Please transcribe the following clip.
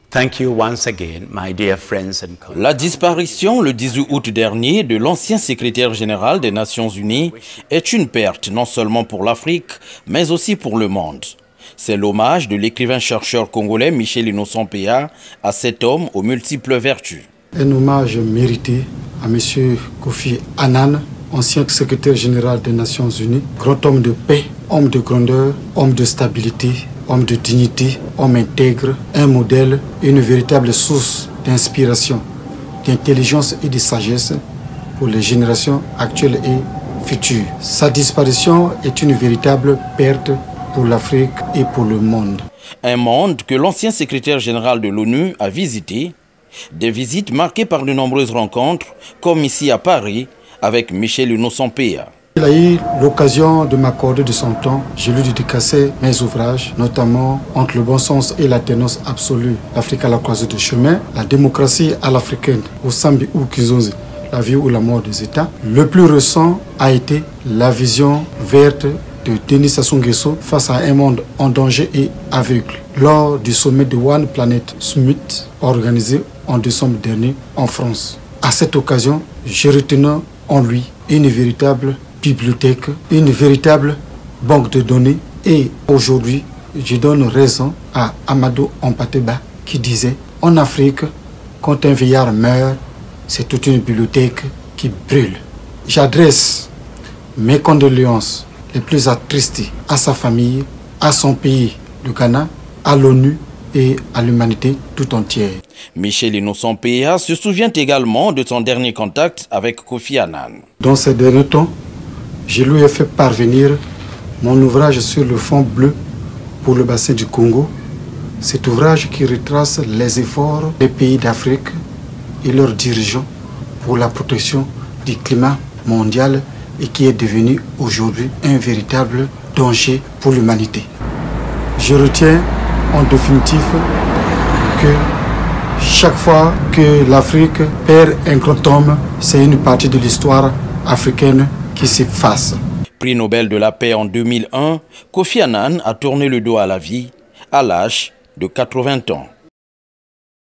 Thank you once again, my dear friends and colleagues. La disparition le 18 août dernier de l'ancien secrétaire général des Nations Unies est une perte non seulement pour l'Afrique, mais aussi pour le monde. C'est l'hommage de l'écrivain-chercheur congolais Michel Innocent Péa à cet homme aux multiples vertus. Un hommage mérité à M. Kofi Annan, ancien secrétaire général des Nations Unies, grand homme de paix, homme de grandeur, homme de stabilité, homme de dignité, homme intègre, un modèle, une véritable source d'inspiration, d'intelligence et de sagesse pour les générations actuelles et futures. Sa disparition est une véritable perte pour l'Afrique et pour le monde. Un monde que l'ancien secrétaire général de l'ONU a visité, des visites marquées par de nombreuses rencontres, comme ici à Paris, avec Michel Innocent Péa. Il a eu l'occasion de m'accorder de son temps. Je lui ai dédicacé mes ouvrages, notamment Entre le bon sens et la ténance absolue, l'Afrique à la croisée de chemin, la démocratie à l'africaine, au Sambi ou Kizonzi, la vie ou la mort des États. Le plus récent a été la vision verte de Denis Sassou Nguesso face à un monde en danger et aveugle, lors du sommet de One Planet Summit organisé en décembre dernier en France. À cette occasion, j'ai retenu en lui une véritable bibliothèque, une véritable banque de données. Et aujourd'hui, je donne raison à Amadou Ampateba qui disait « En Afrique, quand un vieillard meurt, c'est toute une bibliothèque qui brûle ». J'adresse mes condoléances les plus attristées à sa famille, à son pays, le Ghana, à l'ONU et à l'humanité tout entière. Michel Innocent Péa se souvient également de son dernier contact avec Kofi Annan. Dans ces derniers temps, je lui ai fait parvenir mon ouvrage sur le fond bleu pour le bassin du Congo. Cet ouvrage qui retrace les efforts des pays d'Afrique et leurs dirigeants pour la protection du climat mondial et qui est devenu aujourd'hui un véritable danger pour l'humanité. Je retiens en définitive que chaque fois que l'Afrique perd un grand homme, c'est une partie de l'histoire africaine qui s'efface. Prix Nobel de la paix en 2001, Kofi Annan a tourné le dos à la vie à l'âge de 80 ans.